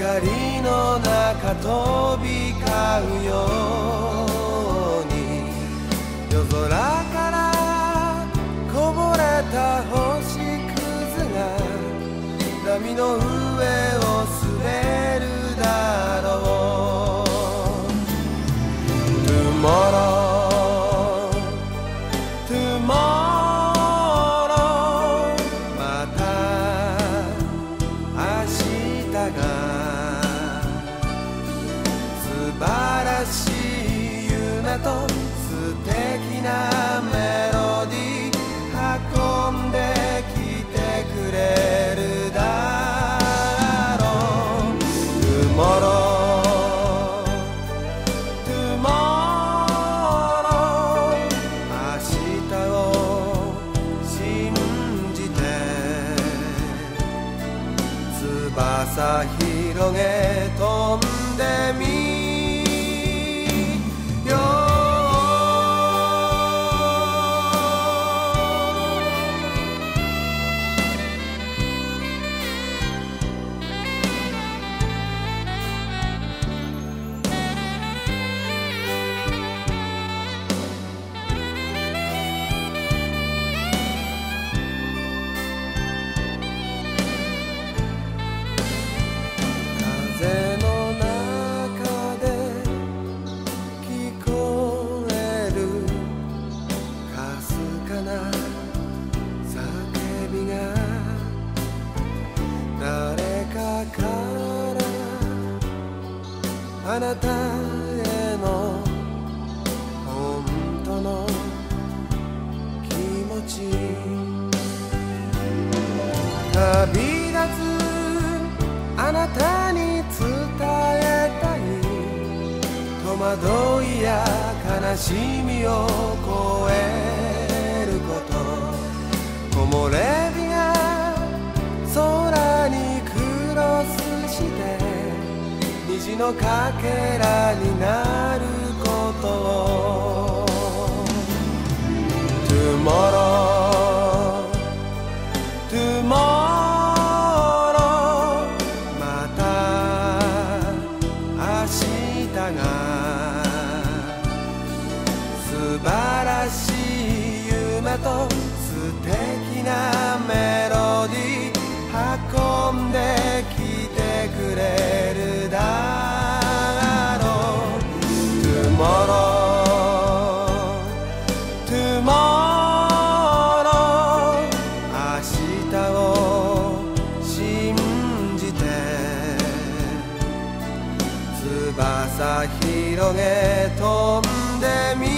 光の中飛び交うように、夜空からこぼれた星屑が波の上を滑るだろう。 Tomorrow, tomorrow、 また明日が素晴らしい夢と素敵なメロディー運んできてくれるだろう。 Tomorrow、 翼広げ飛んでみよう。風の中で聞こえるかすかな叫びが、誰かからあなたへの本当の気持ち、旅立つあなたに伝えたい戸惑いや悲しみを超えること、木漏れ日が空にクロスして虹のかけらになることを。 Tomorrow、 Tomorrow、素晴らしい夢と素敵なメロディー運んできてくれるだろう。 Tomorrow、 Tomorrow、 明日を信じて翼広げ飛んでみ